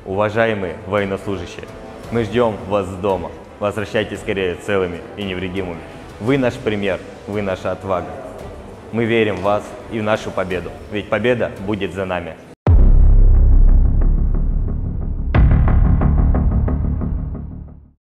Уважаемые военнослужащие, мы ждем вас дома. Возвращайтесь скорее целыми и невредимыми. Вы наш пример, вы наша отвага. Мы верим в вас и в нашу победу, ведь победа будет за нами.